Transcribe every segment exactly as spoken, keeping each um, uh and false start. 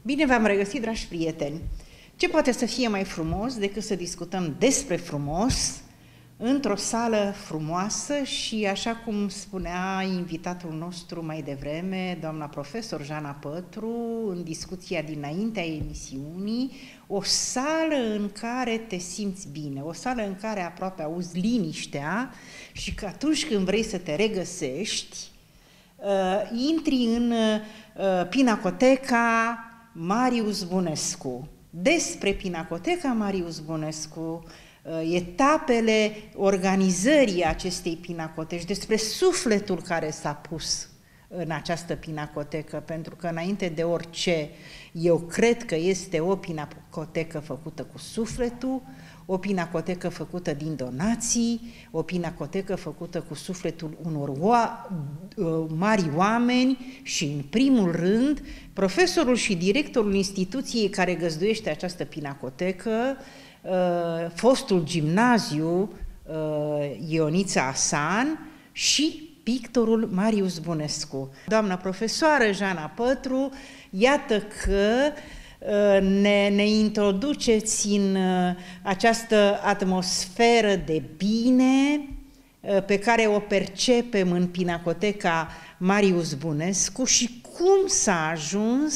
Bine v-am regăsit, dragi prieteni! Ce poate să fie mai frumos decât să discutăm despre frumos într-o sală frumoasă și, așa cum spunea invitatul nostru mai devreme, doamna profesor Jana Pătru, în discuția dinaintea emisiunii, o sală în care te simți bine, o sală în care aproape auzi liniștea și că atunci când vrei să te regăsești, uh, intri în uh, Pinacoteca Marius Bunescu. Despre Pinacoteca Marius Bunescu, etapele organizării acestei pinacoteci, despre sufletul care s-a pus în această pinacotecă, pentru că înainte de orice, eu cred că este o pinacotecă făcută cu sufletul, o pinacotecă făcută din donații, o pinacotecă făcută cu sufletul unor mari oameni și, în primul rând, profesorul și directorul instituției care găzduiește această pinacotecă, fostul gimnaziu Ionița Asan și pictorul Marius Bunescu. Doamna profesoară Jana Pătru, iată că ne, ne introduceți în această atmosferă de bine pe care o percepem în Pinacoteca Marius Bunescu și cum s-a ajuns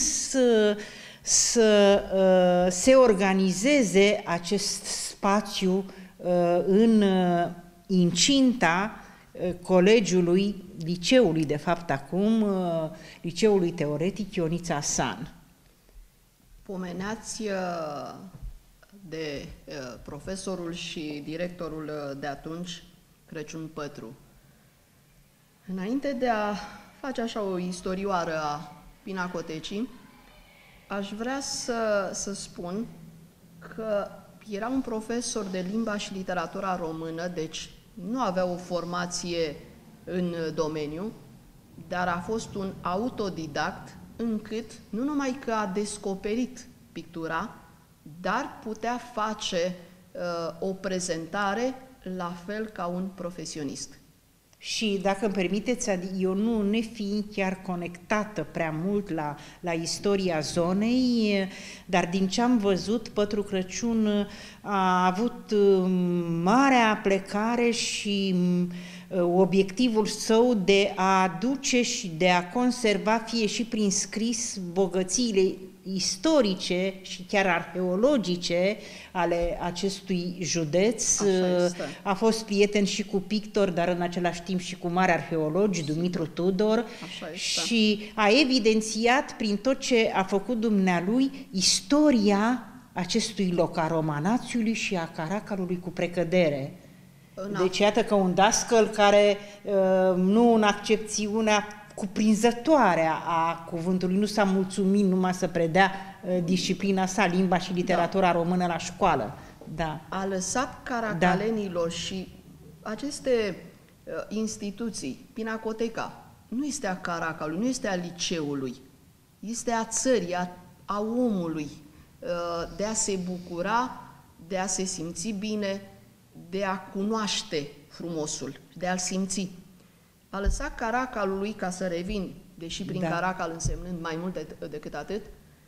să uh, se organizeze acest spațiu uh, în uh, incinta uh, colegiului, liceului, de fapt acum, uh, liceului teoretic Ionița Asan. Pomeneați uh, de uh, profesorul și directorul uh, de atunci, Crăciun Pătru. Înainte de a face așa o istorioară a Pinacotecii, aș vrea să, să spun că era un profesor de limba și literatura română, deci nu avea o formație în domeniu, dar a fost un autodidact încât nu numai că a descoperit pictura, dar putea face uh, o prezentare la fel ca un profesionist. Și, dacă îmi permiteți, eu nu ne fiind chiar conectată prea mult la, la istoria zonei, dar din ce am văzut, Pătru Crăciun a avut marea plecare și obiectivul său de a aduce și de a conserva, fie și prin scris, bogățiile istorice și chiar arheologice ale acestui județ. A fost prieten și cu pictor, dar în același timp și cu mari arheologi, Dumitru Tudor, și a evidențiat prin tot ce a făcut dumnealui istoria acestui loc, a Romanațiului și a Caracalului cu precădere. Deci iată că un dascăl care, nu în accepțiunea cuprinzătoare a cuvântului, nu s-a mulțumit numai să predea disciplina sa, limba și literatura da. română la școală. Da. A lăsat caracalenilor da. și aceste uh, instituții, Pinacoteca, nu este a Caracalului, nu este a liceului, este a țării, a, a omului, uh, de a se bucura, de a se simți bine, de a cunoaște frumosul, de a-l simți. A lăsat Caracalului, ca să revin, deși prin da. Caracal însemnând mai mult de, decât atât,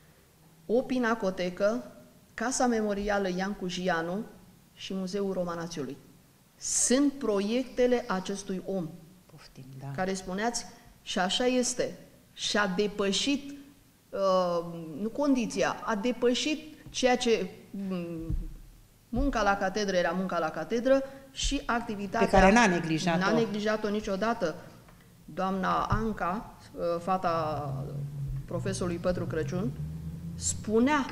o pinacotecă, Casa Memorială Ian Cujianu și Muzeul Romanațiului. Sunt proiectele acestui om, Poftim, da. care spuneați, și așa este, și-a depășit, uh, nu condiția, a depășit ceea ce um, munca la catedră era munca la catedră și activitatea... Pe care n-a neglijat-o. N-a neglijat-o niciodată. Doamna Anca, fata profesorului Pătru Crăciun, spunea,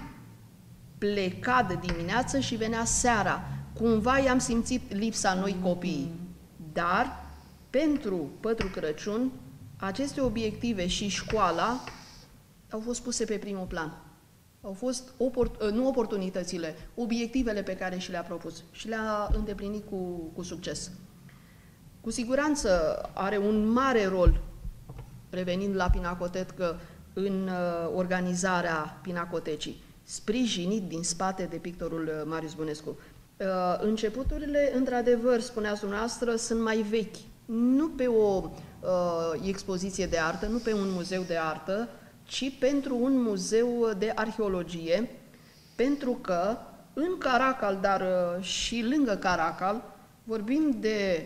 pleca de dimineață și venea seara. Cumva i-am simțit lipsa noi copiii. Dar, pentru Pătru Crăciun, aceste obiective și școala au fost puse pe primul plan. Au fost, oport, nu oportunitățile, obiectivele pe care și le-a propus și le-a îndeplinit cu, cu succes. Cu siguranță are un mare rol, revenind la Pinacotecă, în uh, organizarea Pinacotecii, sprijinit din spate de pictorul uh, Marius Bunescu. Uh, începuturile, într-adevăr, spuneați dumneavoastră, sunt mai vechi. Nu pe o uh, expoziție de artă, nu pe un muzeu de artă, ci pentru un muzeu de arheologie, pentru că în Caracal, dar și lângă Caracal, vorbim de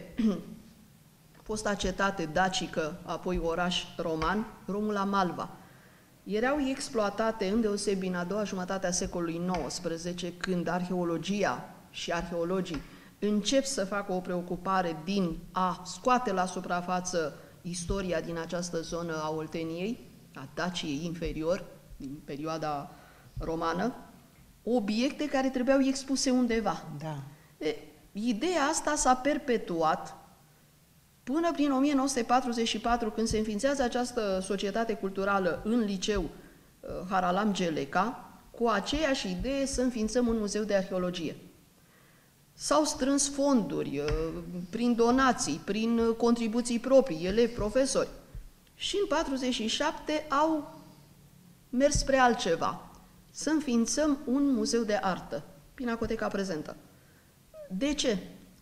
fosta cetate dacică, apoi oraș roman, Romula Malva. Erau exploatate îndeosebi în a doua jumătate a secolului nouăsprezece, când arheologia și arheologii încep să facă o preocupare din a scoate la suprafață istoria din această zonă a Olteniei, a Daciei inferior, din perioada romană, obiecte care trebuiau expuse undeva. Da. E, ideea asta s-a perpetuat până prin o mie nouă sute patruzeci și patru, când se înființează această societate culturală în liceu uh, Haralam Geleca, cu aceeași idee să înființăm un muzeu de arheologie. S-au strâns fonduri uh, prin donații, prin contribuții proprii, elevi, profesori. Și în patruzeci și șapte au mers spre altceva. Să înființăm un muzeu de artă, Pinacoteca prezentă. De ce?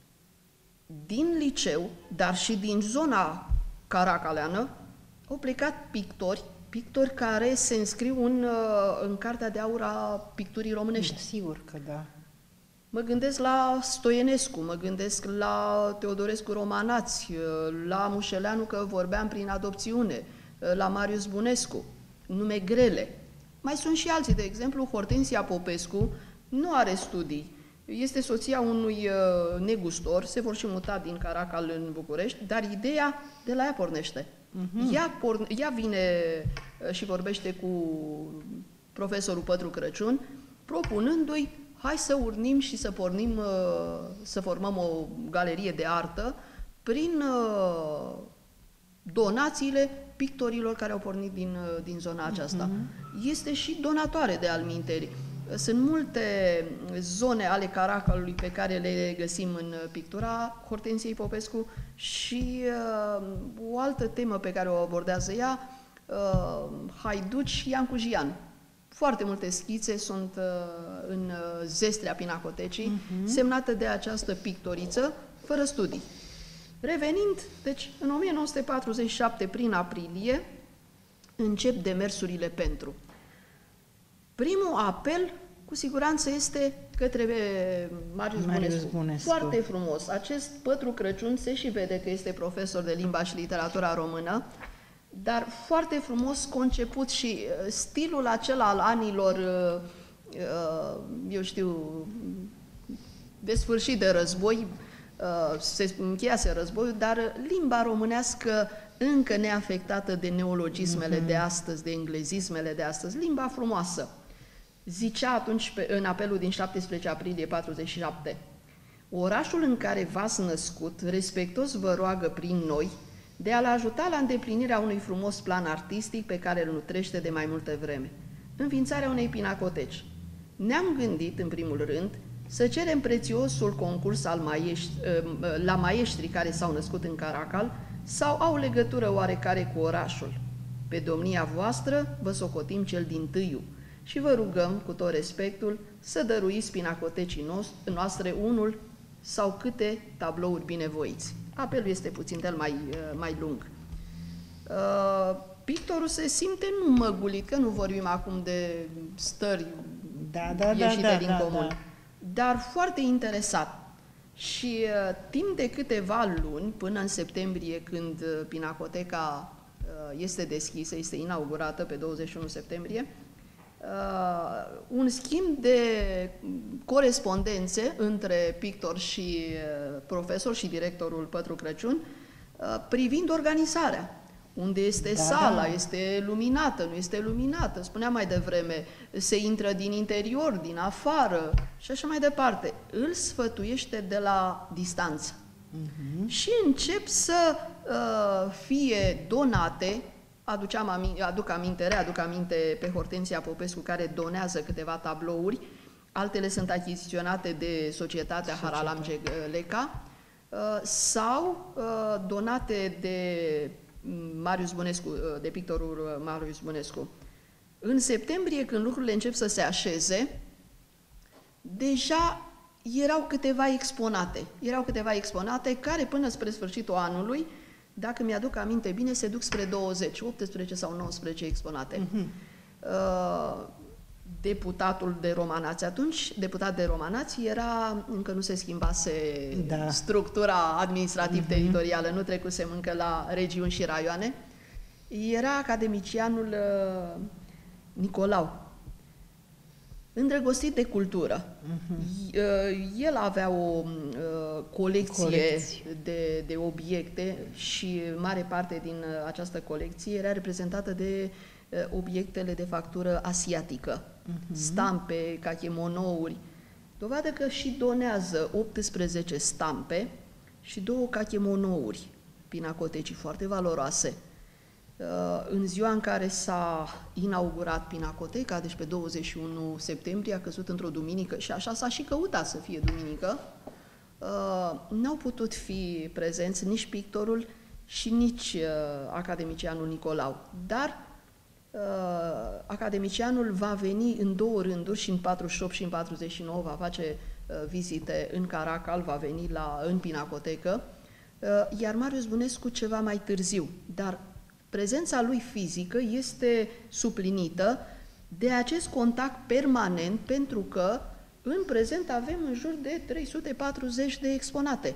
Din liceu, dar și din zona caracaleană, au plecat pictori, pictori care se înscriu în, în Cartea de Aur a picturii românești. Sigur că da. Mă gândesc la Stoienescu, mă gândesc la Teodorescu Romanați, la Mușeleanu, că vorbeam prin adopțiune, la Marius Bunescu, nume grele. Mai sunt și alții, de exemplu, Hortensia Popescu nu are studii. Este soția unui uh, negustor, se vor și muta din Caracal în București, dar ideea de la ea pornește. Uh-huh. Ea, por- ea vine uh, și vorbește cu profesorul Pătru Crăciun, propunându-i, hai să urnim și să pornim, uh, să formăm o galerie de artă prin uh, donațiile pictorilor care au pornit din, uh, din zona aceasta. Uh-huh. Este și donatoare de alminteri. Sunt multe zone ale Caracalului pe care le găsim în pictura Hortensiei Popescu și uh, o altă temă pe care o abordează ea, uh, Haiduci Iancu Jian. Foarte multe schițe sunt uh, în zestrea Pinacotecii, uh-huh. semnată de această pictoriță, fără studii. Revenind, deci, în o mie nouă sute patruzeci și șapte, prin aprilie, încep demersurile pentru. Primul apel, cu siguranță, este către Marius, Marius Bunescu. Bunescu. Foarte frumos. Acest Pătru Crăciun se și vede că este profesor de limba și literatura română, dar foarte frumos conceput și stilul acela al anilor, eu știu, de sfârșit de război, se încheiase războiul, dar limba românească încă neafectată de neologismele mm-hmm. de astăzi, de englezismele de astăzi, limba frumoasă. Zicea atunci pe, în apelul din șaptesprezece aprilie patruzeci și șapte, orașul în care v-ați născut, respectos vă roagă prin noi, de a-l ajuta la îndeplinirea unui frumos plan artistic pe care îl nutrește de mai multă vreme, înființarea unei pinacoteci. Ne-am gândit, în primul rând, să cerem prețiosul concurs al maiești, la maieștrii care s-au născut în Caracal sau au legătură oarecare cu orașul. Pe domnia voastră vă socotim cel dintâiu și vă rugăm, cu tot respectul, să dăruiți pinacotecii noastre unul sau câte tablouri binevoiți. Apelul este puțin del mai, mai lung. Pictorul se simte nu măgulit, că nu vorbim acum de stări da, da, ieșite da, da, din da, comun, da. dar foarte interesat. Și uh, timp de câteva luni, până în septembrie, când uh, Pinacoteca uh, este deschisă, este inaugurată pe douăzeci și unu septembrie, uh, un schimb de corespondențe între pictor și uh, profesor și directorul Pătru Crăciun, uh, privind organizarea. Unde este da, sala, da. Este luminată, nu este luminată, spuneam mai devreme, se intră din interior, din afară și așa mai departe. Îl sfătuiește de la distanță. Uh-huh. Și încep să uh, fie donate, aduceam aminte, aduc aminte, readuc aminte pe Hortensia Popescu, care donează câteva tablouri, altele sunt achiziționate de Societatea Societate. Haralam Geleca, uh, sau uh, donate de Marius Bunescu, de pictorul Marius Bunescu. În septembrie, când lucrurile încep să se așeze, deja erau câteva exponate. Erau câteva exponate care, până spre sfârșitul anului, dacă mi-aduc aminte bine, se duc spre douăzeci, optsprezece sau nouăsprezece exponate. Uh-huh. Uh, deputatul de romanați atunci, deputat de romanați, era, încă nu se schimbase da. structura administrativ-teritorială, uh-huh. nu trecusem încă la regiuni și raioane, era academicianul uh, Nicolau, îndrăgostit de cultură. Uh-huh. El avea o uh, colecție Colecție. de, de obiecte și mare parte din această colecție era reprezentată de uh, obiectele de factură asiatică, uh-huh. stampe, kakemonouri. Dovadă că și donează optsprezece stampe și două kakemonouri pinacotecii foarte valoroase. În ziua în care s-a inaugurat Pinacoteca, deci pe douăzeci și unu septembrie, a căzut într-o duminică și așa s-a și căutat să fie duminică, n-au putut fi prezenți nici pictorul și nici academicianul Nicolau. Dar academicianul va veni în două rânduri, și în patruzeci și opt și în patruzeci și nouă va face vizite în Caracal, va veni la, în Pinacotecă, iar Marius Bunescu ceva mai târziu. Dar prezența lui fizică este suplinită de acest contact permanent, pentru că în prezent avem în jur de trei sute patruzeci de exponate.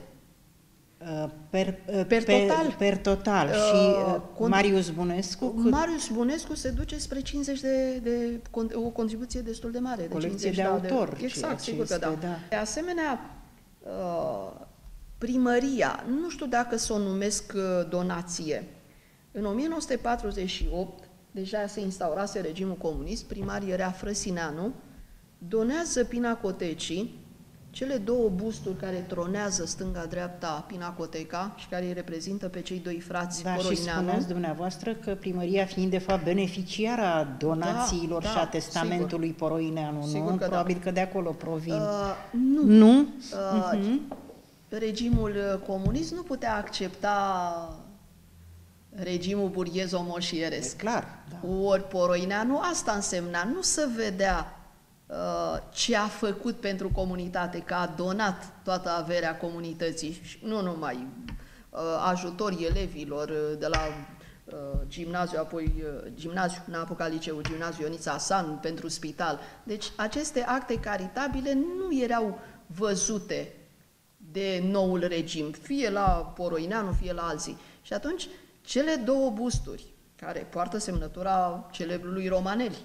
Per, per total. Per, per total. Uh, și uh, Marius Bunescu? Cât? Marius Bunescu se duce spre cincizeci de, de o contribuție destul de mare. Colecție de, de autor. De, exact, sigur este, că da. da. De asemenea, uh, primăria, nu știu dacă să o numesc donație, în o mie nouă sute patruzeci și opt, deja se instaurase regimul comunist, primar era Frăsineanu, donează Pinacotecii cele două busturi care tronează stânga-dreapta Pinacoteca și care îi reprezintă pe cei doi frați da, Poroineanu. Și spuneați dumneavoastră că primăria, fiind de fapt beneficiara donațiilor da, și a testamentului sigur. Poroineanu, sigur nu? Că Probabil da. că de acolo provin. Uh, nu. Nu? Uh, uh-huh. Regimul comunist nu putea accepta regimul burghez-omoșieresc. Clar. Da. Ori Poroineanu asta însemna, nu să vedea uh, ce a făcut pentru comunitate, că a donat toată averea comunității, și nu numai uh, ajutor elevilor uh, de la uh, gimnaziu, apoi uh, gimnaziu, n-a apucat liceul, gimnaziu Ionița Asan pentru spital. Deci aceste acte caritabile nu erau văzute de noul regim, fie la Poroineanu, fie la alții. Și atunci cele două busturi, care poartă semnătura celebrului Romaneli,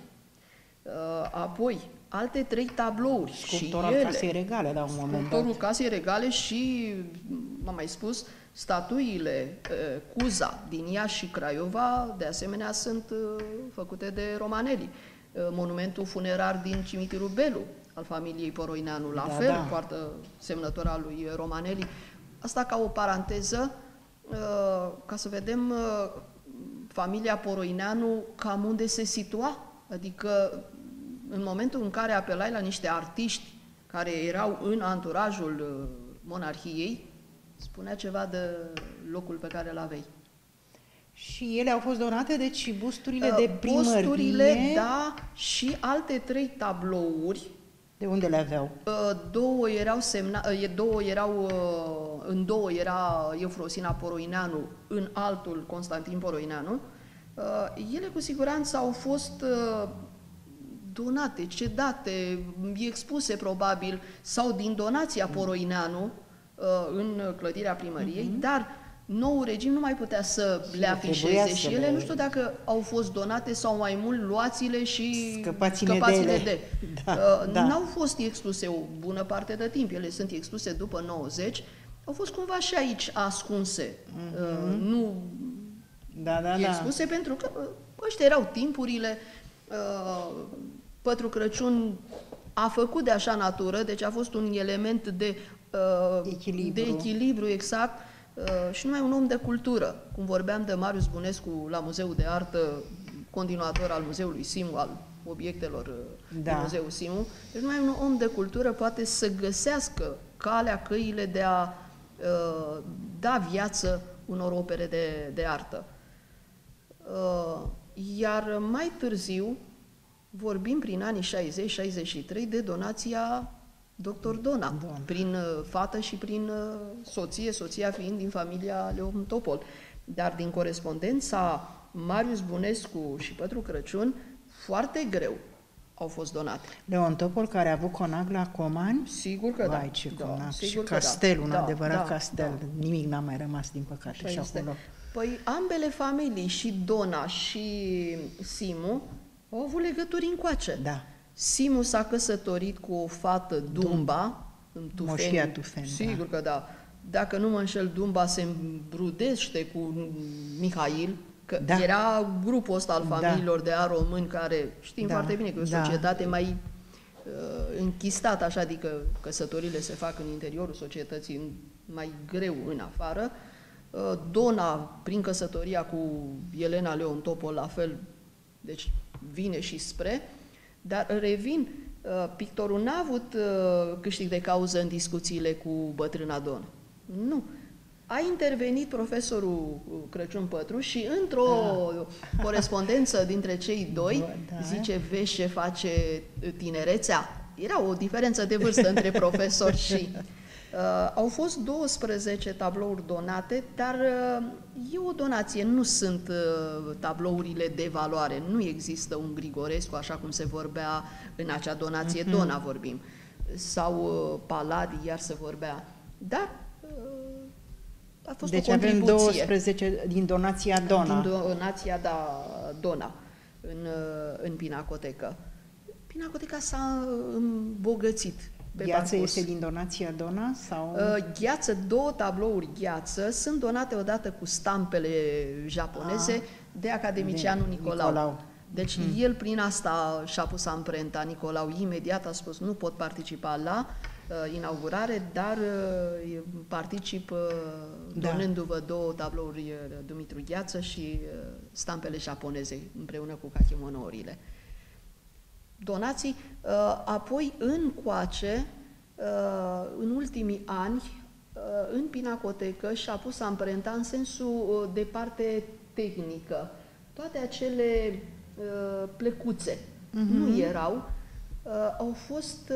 apoi alte trei tablouri, sculptorul și ele, Casei Regale, la un moment dat. Sculptorul Casei Regale și, m-am mai spus, statuile Cuza din Iași și Craiova, de asemenea, sunt făcute de Romaneli. Monumentul funerar din cimitirul Belu, al familiei Poroineanu, la da, fel, da. poartă semnătura lui Romaneli. Asta ca o paranteză, ca să vedem familia Poroineanu cam unde se situa, adică în momentul în care apelai la niște artiști care erau în anturajul monarhiei, spunea ceva de locul pe care îl aveai. Și ele au fost donate, deci busturile de primărie... Busturile, da, și alte trei tablouri. De unde le aveau? Două erau semna, două erau, în două era Eufrosina Poroineanu, în altul Constantin Poroineanu. Ele cu siguranță au fost donate, cedate, expuse probabil, sau din donația Poroineanu în clădirea primăriei, uh-huh. dar noul regim nu mai putea să le afișeze și ele, nu știu dacă au fost donate sau mai mult luați-le și scăpați-ne scăpați-le de. de. Da, uh, da. N-au fost expuse o bună parte de timp, ele sunt expuse după nouăzeci, au fost cumva și aici ascunse, uh-huh. uh, nu da, da, expuse, da. pentru că uh, ăștia erau timpurile, uh, Pătru Crăciun a făcut de așa natură, deci a fost un element de, uh, echilibru. de echilibru, exact, Uh, și numai un om de cultură. Cum vorbeam de Marius Bunescu la Muzeul de Artă, continuator al Muzeului Simu, al obiectelor uh, da. din Muzeul Simu, deci numai un om de cultură poate să găsească calea, căile de a uh, da viață unor opere de, de artă. Uh, iar mai târziu vorbim prin anii șaizeci șaizeci și trei de donația doctor Dona, Don. prin uh, fată și prin uh, soție, soția fiind din familia Leon Topol. Dar din corespondența Marius Bunescu și Pătru Crăciun, foarte greu au fost donate. Leon Topol, care a avut conac la Comani? Sigur că Vai, da. ce da, conac. Și sigur că castel, da. un da, adevărat da, castel. Da. Nimic n-a mai rămas, din păcate, Așa și este. acolo. Păi ambele familii, și Dona și Simu, au avut legături încoace. Da. Simu s-a căsătorit cu o fată Dumba, în Tufeni. Moșia Tufeni, Sigur da. că da. Dacă nu mă înșel, Dumba se îmbrudește cu Mihail, că Da. era grupul ăsta al familiilor Da. de aromâni care știm Da. foarte bine că e o Da. societate mai uh, închistată, așa, adică căsătorile se fac în interiorul societății, mai greu în afară. Uh, Dona, prin căsătoria cu Elena Leon Topol, la fel, deci vine și spre, dar revin, uh, pictorul n-a avut uh, câștig de cauză în discuțiile cu bătrâna Donă. Nu. A intervenit profesorul Crăciun Pătru și într-o da. corespondență dintre cei doi da. zice, vezi ce face tinerețea? Era o diferență de vârstă între profesori și... Uh, au fost douăsprezece tablouri donate, dar uh, e o donație, nu sunt uh, tablourile de valoare, nu există un Grigorescu, așa cum se vorbea în acea donație, mm-hmm. Dona vorbim, sau uh, Paladi, iar se vorbea, dar uh, a fost deci o contribuție. Deci avem douăsprezece din donația Dona. Din donația, da, Dona, în, uh, în Pinacotecă. Pinacoteca s-a îmbogățit. Gheață este din donația Dona? Sau? Uh, gheață, două tablouri Gheață sunt donate odată cu stampele japoneze ah, de academicianul de Nicolau. Nicolau. Deci hmm. el prin asta și-a pus amprenta, Nicolau. Imediat a spus, nu pot participa la uh, inaugurare, dar uh, particip uh, da. donându-vă două tablouri uh, Dumitru Gheață și uh, stampele japoneze împreună cu kakimonourile. Donații, apoi încoace, în ultimii ani, în Pinacotecă și-a pus amprenta în sensul de parte tehnică. Toate acele plecuțe uh-huh. nu erau, au fost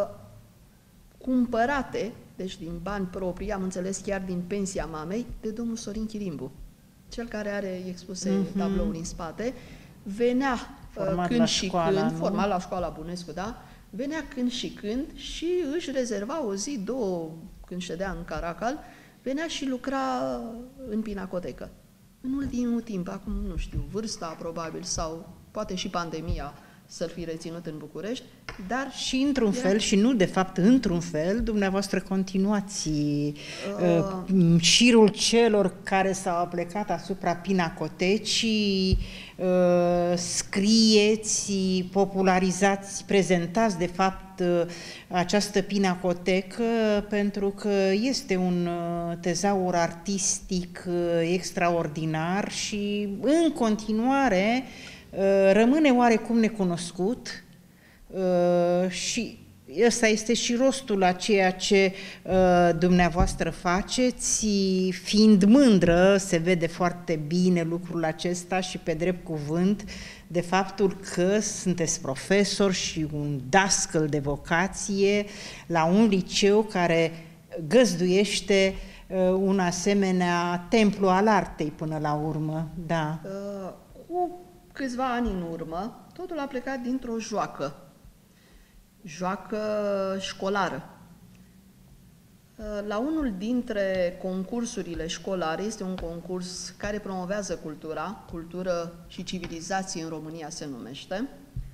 cumpărate, deci din bani proprii, am înțeles chiar din pensia mamei, de domnul Sorin Chirimbu, cel care are expuse uh-huh. tablouri în spate, venea format când la și școala, când, nu? format la școala Bunescu, da, venea când și când și își rezerva o zi, două, când ședea în Caracal, venea și lucra în Pinacotecă. În ultimul timp, acum nu știu, vârsta probabil sau poate și pandemia să-l fi reținut în București, dar... Și într-un era... fel, și nu de fapt într-un fel, dumneavoastră continuați uh... Uh, șirul celor care s-au plecat asupra Pinacotecii, uh, scrieți, popularizați, prezentați de fapt uh, această pinacotecă, pentru că este un uh, tezaur artistic uh, extraordinar și în continuare rămâne oarecum necunoscut uh, și ăsta este și rostul a ceea ce uh, dumneavoastră faceți, fiind mândră, se vede foarte bine lucrul acesta și pe drept cuvânt de faptul că sunteți profesor și un dascăl de vocație la un liceu care găzduiește uh, un asemenea templu al artei până la urmă. Da. Uh, cu câțiva ani în urmă, totul a plecat dintr-o joacă, joacă școlară. La unul dintre concursurile școlare, este un concurs care promovează cultura, cultură și civilizație în România se numește,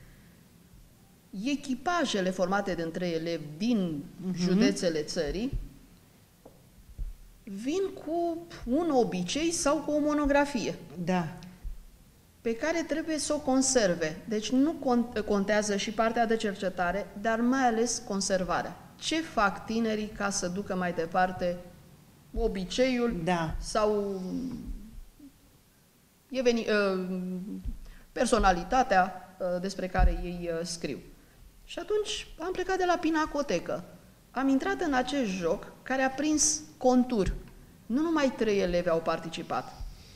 echipajele formate dintre elevi din uh-huh. județele țării vin cu un obicei sau cu o monografie. Da. Pe care trebuie să o conserve. Deci nu contează și partea de cercetare, dar mai ales conservarea. Ce fac tinerii ca să ducă mai departe obiceiul da. sau eveni, personalitatea despre care ei scriu. Și atunci am plecat de la Pinacotecă. Am intrat în acest joc care a prins contur. Nu numai trei elevi au participat,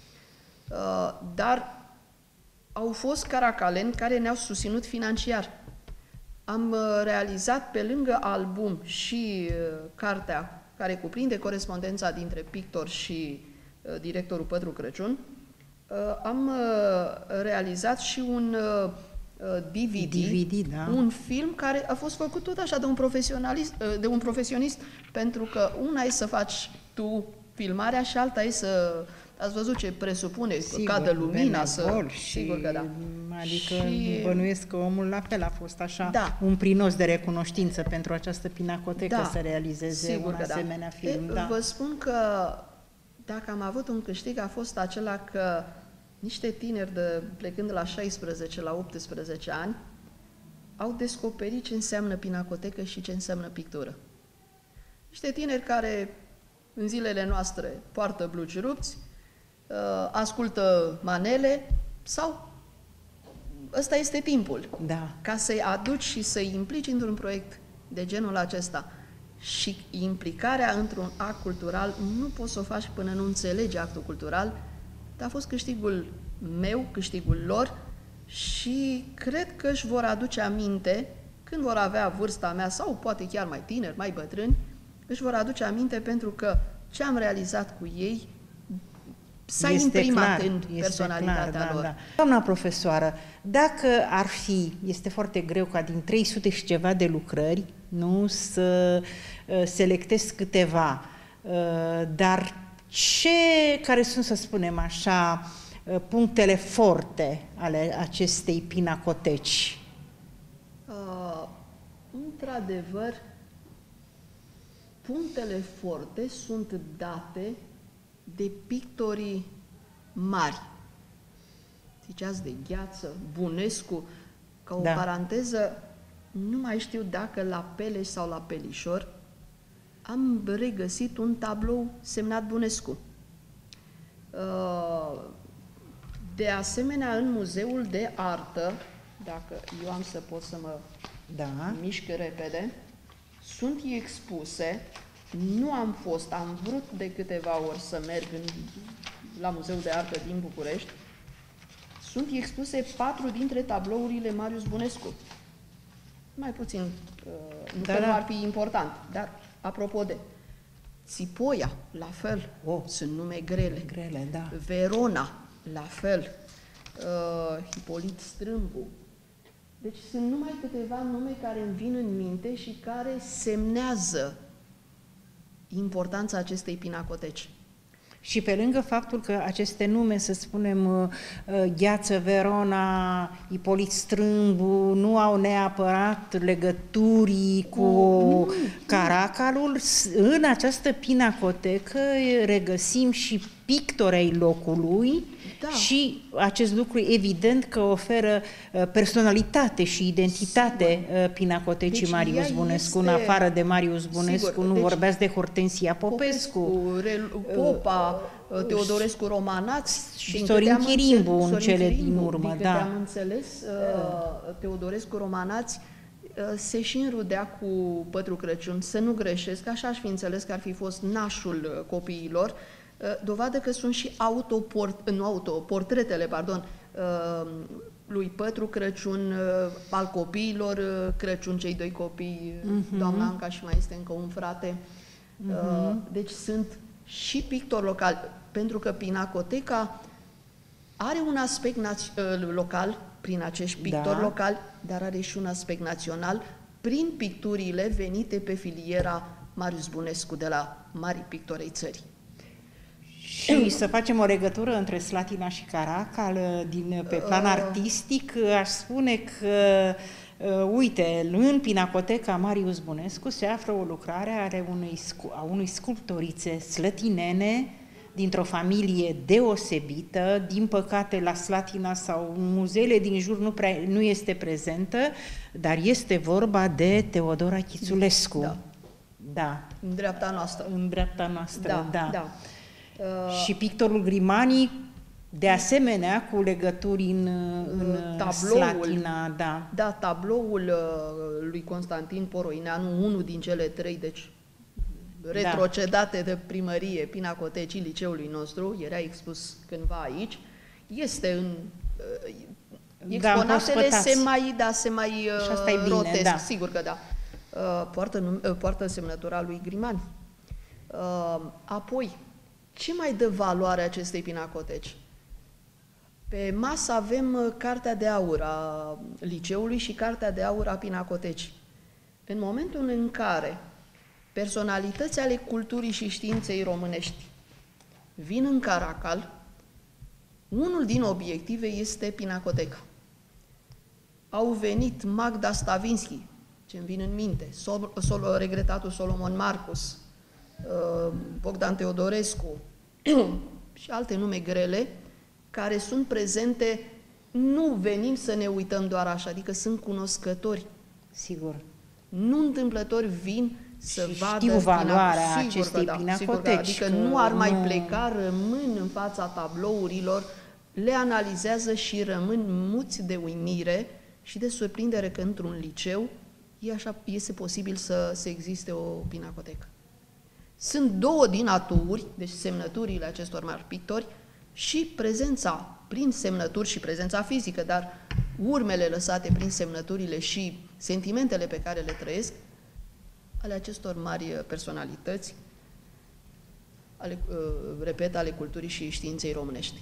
dar au fost caracaleni care ne-au susținut financiar. Am realizat pe lângă album și cartea care cuprinde corespondența dintre pictor și directorul Pătru Crăciun, am realizat și un D V D, D V D, da. un film care a fost făcut tot așa de un profesionalist, de un profesionist, pentru că una e să faci tu filmarea și alta e să... Ați văzut ce presupune, sigur, că cadă lumina, să... Și, sigur că da. Adică și... bănuiesc că omul la fel a fost așa, da. un prinos de recunoștință pentru această pinacotecă, da. să realizeze sigur un că asemenea da. film. E, Da. Vă spun că dacă am avut un câștig a fost acela că niște tineri de, plecând de la șaisprezece la optsprezece ani au descoperit ce înseamnă pinacotecă și ce înseamnă pictură. Niște tineri care în zilele noastre poartă blugi rupți, ascultă manele sau ăsta este timpul Da. ca să-i aduci și să-i implici într-un proiect de genul acesta. Și implicarea într-un act cultural nu poți să o faci până nu înțelegi actul cultural, dar a fost câștigul meu, câștigul lor și cred că își vor aduce aminte, când vor avea vârsta mea sau poate chiar mai tineri, mai bătrâni, își vor aduce aminte pentru că ce am realizat cu ei s-a imprimat clar, în personalitatea clar, lor. Da, da. Doamna profesoară, dacă ar fi, este foarte greu ca din trei sute și ceva de lucrări, nu, să uh, selectez câteva, uh, dar ce, care sunt, să spunem așa, uh, punctele forte ale acestei pinacoteci? Uh, într-adevăr, punctele forte sunt date de pictorii mari. Ziceați de Gheață, Bunescu, ca o da. paranteză, nu mai știu dacă la Peleș sau la Pelișor, am regăsit un tablou semnat Bunescu. De asemenea, în Muzeul de Artă, dacă eu am să pot să mă da. mișc repede, sunt expuse. Nu am fost, am vrut de câteva ori să merg în, la Muzeul de Artă din București. Sunt expuse patru dintre tablourile Marius Bunescu. Mai puțin, nu că nu ar fi important, dar apropo de Țipoia, la fel, oh, sunt nume grele. grele da. Verona, la fel, uh, Hipolit Strâmbu. Deci sunt numai câteva nume care îmi vin în minte și care semnează importanța acestei pinacoteci. Și pe lângă faptul că aceste nume, să spunem, Gheață, Verona, Ipolit Strâmbu, nu au neapărat legături cu mm. Caracalul, în această pinacotecă regăsim și pictorei locului, da. Și acest lucru evident că oferă personalitate și identitate Sigur. pinacotecii deci Marius Bunescu, este... în afară de Marius Bunescu, Sigur. nu deci, vorbeați de Hortensia Popescu, Popescu Popa, Teodorescu Romanați și Sorin Chirimbu în cele din urmă. Din da. am înțeles, Teodorescu Romanați se și înrudea cu Pătru Crăciun, să nu greșesc, așa aș fi înțeles că ar fi fost nașul copiilor, dovadă că sunt și autoport, nu auto, portretele, pardon, lui Pătru Crăciun, al copiilor Crăciun, cei doi copii, uh-huh. doamna Anca și mai este încă un frate. Uh-huh. Deci sunt și pictori locali, pentru că Pinacoteca are un aspect local prin acești pictori da. locali, dar are și un aspect național prin picturile venite pe filiera Marius Bunescu de la mari pictorei țării. Și să facem o legătură între Slatina și Caracal din, pe plan artistic, aș spune că, uite, în Pinacoteca Marius Bunescu se află o lucrare ale unui, a unui sculptorițe slătinene dintr-o familie deosebită. Din păcate, la Slatina sau în muzeele din jur nu, prea, nu este prezentă, dar este vorba de Teodora Chițulescu. Da. Da. În dreapta noastră. În dreapta noastră, da. da. da. Uh, și pictorul Grimani, de asemenea, cu legături în, în tabloul, Slatina. Da. da, tabloul uh, lui Constantin Poroineanu, unul din cele trei, deci retrocedate da. de primărie Pinacotecii liceului nostru, era expus cândva aici, este în... Uh, exponatele da, se mai, da, se mai uh, rotesc, da. sigur că da. Uh, poartă, uh, poartă semnătura lui Grimani. Uh, apoi, Ce mai dă valoare acestei pinacoteci? Pe masă avem Cartea de Aur a liceului și Cartea de Aur a pinacotecii. În momentul în care personalități ale culturii și științei românești vin în Caracal, unul din obiective este pinacoteca. Au venit Magda Stavinski, ce-mi vine în minte, Sol, Sol, regretatul Solomon Marcus, Bogdan Teodorescu și alte nume grele, care sunt prezente, nu venim să ne uităm doar așa, adică sunt cunoscători. Sigur. Nu întâmplători vin să și vadă știu valoarea sigur acestei că da, pinacoteci. Sigur că, adică nu ar mai nu... pleca, rămân în fața tablourilor, le analizează și rămân muți de uimire și de surprindere că într-un liceu e așa, este posibil să, să existe o pinacotecă. Sunt două din aturi, deci semnăturile acestor mari pictori, și prezența prin semnături și prezența fizică, dar urmele lăsate prin semnăturile și sentimentele pe care le trăiesc, ale acestor mari personalități, ale, repet, ale culturii și științei românești.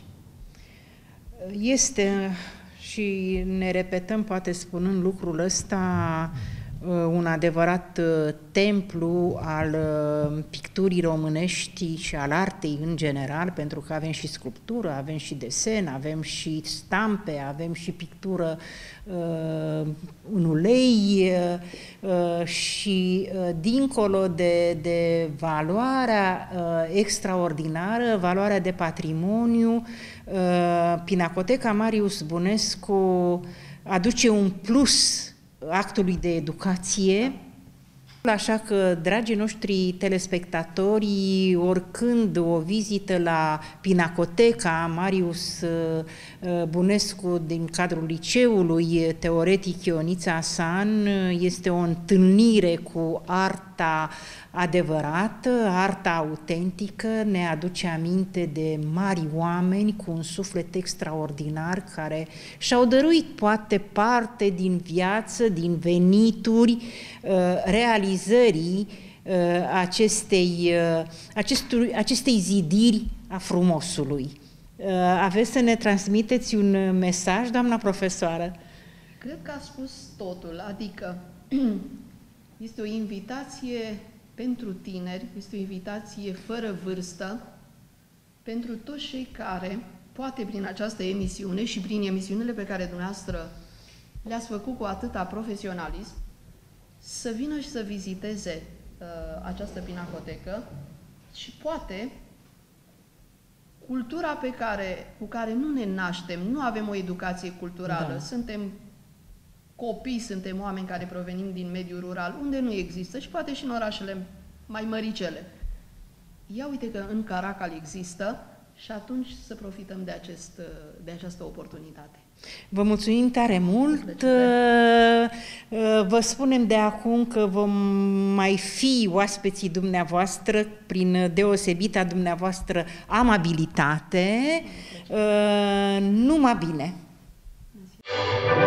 Este, și ne repetăm, poate spunând lucrul ăsta, un adevărat templu al picturii românești și al artei în general, pentru că avem și sculptură, avem și desen, avem și stampe, avem și pictură uh, în ulei uh, și uh, dincolo de, de valoarea uh, extraordinară, valoarea de patrimoniu, uh, Pinacoteca Marius Bunescu aduce un plus actului de educație, așa că, dragii noștri telespectatori, oricând o vizită la Pinacoteca Marius Bunescu din cadrul liceului teoretic Ionița Asan este o întâlnire cu arta adevărată, arta autentică, ne aduce aminte de mari oameni cu un suflet extraordinar care și-au dăruit poate parte din viață, din venituri, realizării acestei, acestui, acestei zidiri a frumosului. Aveți să ne transmiteți un mesaj, doamna profesoară? Cred că a spus totul, adică este o invitație pentru tineri, este o invitație fără vârstă, pentru toți cei care, poate prin această emisiune și prin emisiunile pe care dumneavoastră le-ați făcut cu atâta profesionalism, să vină și să viziteze uh, această pinacotecă și poate cultura pe care, cu care nu ne naștem, nu avem o educație culturală, da. Suntem copii, suntem oameni care provenim din mediul rural, unde nu există și poate și în orașele mai măricele. Ia uite că în Caracal există și atunci să profităm de, acest, de această oportunitate. Vă mulțumim tare mult. Vă spunem de acum că vom mai fi oaspeții dumneavoastră prin deosebita dumneavoastră amabilitate. Numai bine!